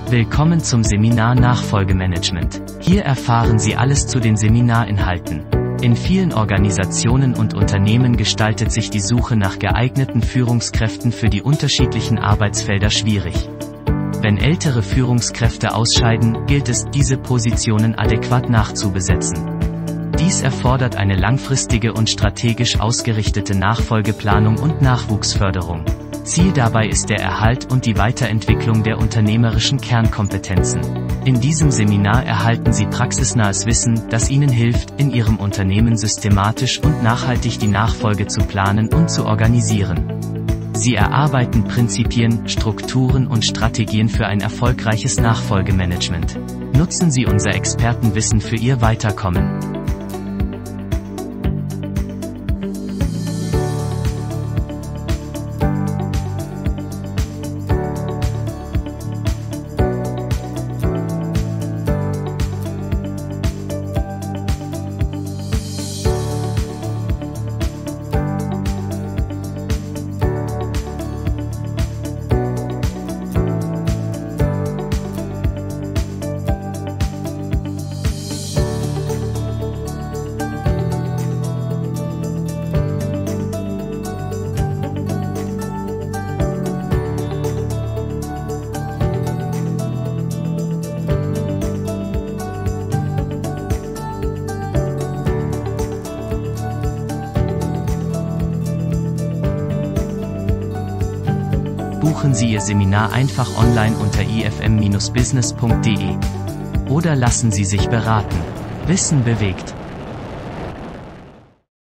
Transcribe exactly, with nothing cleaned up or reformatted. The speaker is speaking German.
Willkommen zum Seminar Nachfolgemanagement. Hier erfahren Sie alles zu den Seminarinhalten. In vielen Organisationen und Unternehmen gestaltet sich die Suche nach geeigneten Führungskräften für die unterschiedlichen Arbeitsfelder schwierig. Wenn ältere Führungskräfte ausscheiden, gilt es, diese Positionen adäquat nachzubesetzen. Dies erfordert eine langfristige und strategisch ausgerichtete Nachfolgeplanung und Nachwuchsförderung. Ziel dabei ist der Erhalt und die Weiterentwicklung der unternehmerischen Kernkompetenzen. In diesem Seminar erhalten Sie praxisnahes Wissen, das Ihnen hilft, in Ihrem Unternehmen systematisch und nachhaltig die Nachfolge zu planen und zu organisieren. Sie erarbeiten Prinzipien, Strukturen und Strategien für ein erfolgreiches Nachfolgemanagement. Nutzen Sie unser Expertenwissen für Ihr Weiterkommen. Buchen Sie Ihr Seminar einfach online unter i f m Bindestrich business punkt d e. Oder lassen Sie sich beraten. Wissen bewegt.